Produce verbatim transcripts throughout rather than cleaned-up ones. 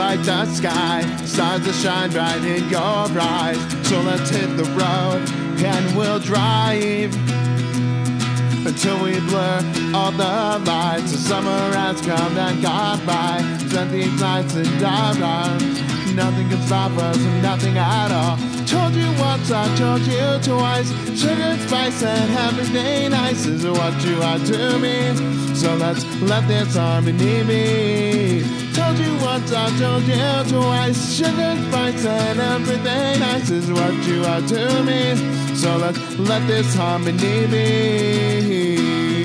light the sky. Stars that shine bright in your eyes. So let's hit the road and we'll drive until we blur all the lights. The summer has come and gone by. Spent these nights in dark arms. Nothing can stop us, nothing at all. Told you once, I told you twice. Sugar, spice, and everything nice is what you are to me. So let's let this harmony be. Told you once, I told you twice. Sugar, spice, and everything nice is what you are to me. So let's let this harmony be.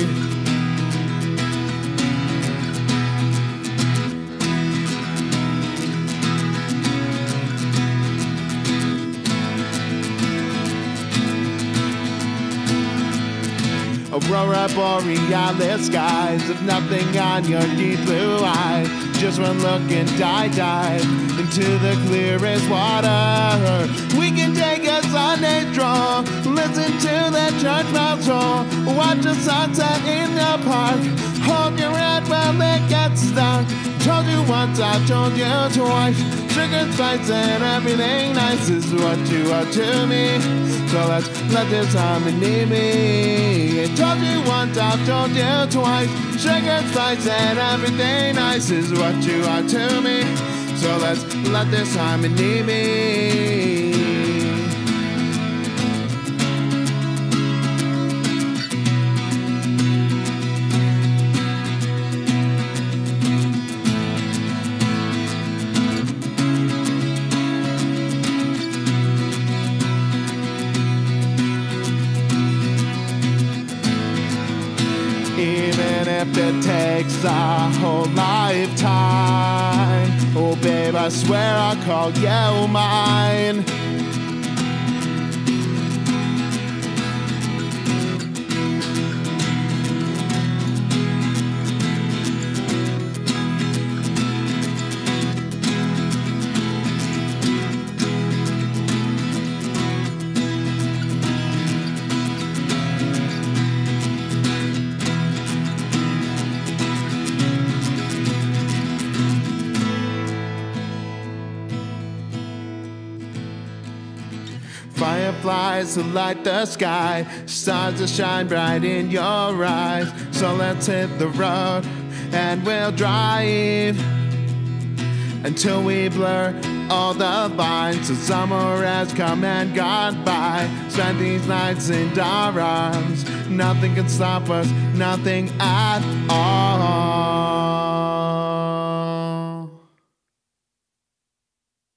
Aurora borealis skies, of nothing on your deep blue eyes. Just one look and I dive into the clearest water. We can take a Sunday stroll, listen to the church bells roll, watch the sunset in the park. Hold your hand while it gets dark. Told you once, I told you twice. Sugar, spice, and everything nice is what you are to me. So let's let this harmony be. I told you once, I've told you twice. Sugar, spice, and everything nice is what you are to me. So let's let this harmony be. Even if it takes a whole lifetime, oh babe, I swear I'll call you mine. Fireflies that light the sky, stars that shine bright in your eyes. So let's hit the road and we'll drive until we blur all the lines. The summer has come and gone by. Spent these nights in our arms. Nothing can stop us, nothing at all.